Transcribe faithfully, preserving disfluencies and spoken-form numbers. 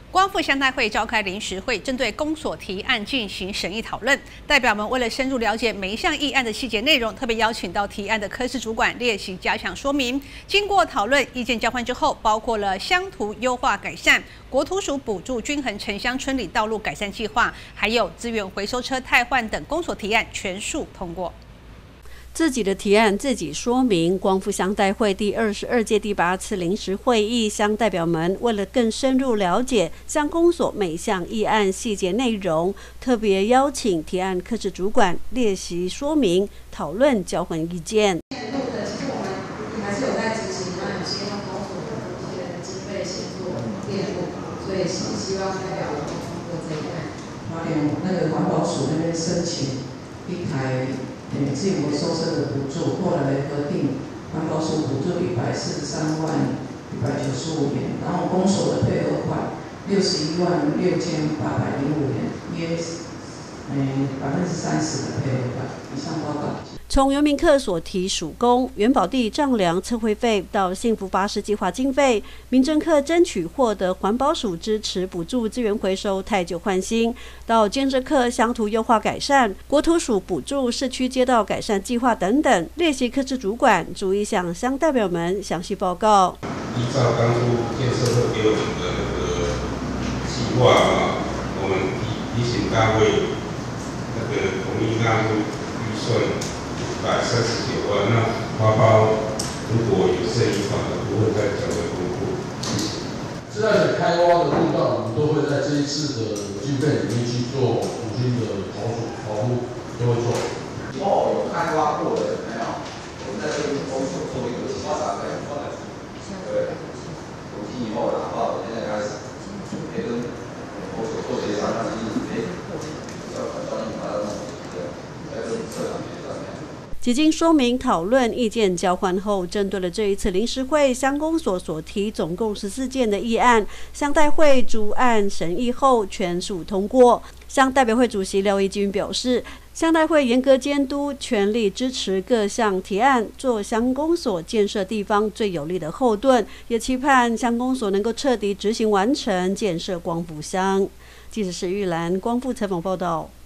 光复乡代会召开临时会，针对公所提案进行审议讨论。代表们为了深入了解每一项议案的细节内容，特别邀请到提案的科室主管列席加强说明。经过讨论、意见交换之后，包括了乡土优化改善、国土署补助均衡城乡村里道路改善计划，还有资源回收车汰换等公所提案全数通过。 自己的提案自己说明。光复乡代会第二十二届第八次临时会议，乡代表们为了更深入了解乡公所每项议案细节内容，特别邀请提案科室主管列席说明、讨论、交换意见。 年度的其实我们还是有在执行，那有些用公所的一些经费先做列入，所以希希望代表我们通过这一案。 花莲那个环保署那边申请一台。 诶，自由收车的补助，后来核定环保署补助一百四十三万一百九十五元，然后公所的配合款六十一万六千八百零五元，约诶百分之三十的配合款。以上报告。 从原民课所提属公、元宝地丈量测绘费到幸福巴士计划经费，民政课争取获得环保署支持补助资源回收汰旧换新，到建设课乡土优化改善、国土署补助市区街道改善计划等等，列席科室主管逐一向乡代表们详细报告。 依照当初建设会给我们的那个计划啊，我们提提醒大会那个同意纳入预算。 一百三十九万，那花包如果有剩余款的，不会再交给公库。谢谢。 现在的开挖的路段，我们都会在这一次的经费里面去做重新的保守保护，都会做。 哦，有开挖过的没有？我们在这个公所做一个花洒开发。对，五天以后然后现在开始，也跟公所做协商，那其实哎，要把专业把它弄对，在这社长协商。 几经说明、讨论、意见交换后，针对了这一次临时会乡公所所提总共十四件的议案，乡代会逐案审议后全数通过。乡代表会主席廖义军表示，乡代会严格监督，全力支持各项提案，做乡公所建设地方最有力的后盾，也期盼乡公所能够彻底执行完成建设光复乡。记者史玉兰，光复采访报道。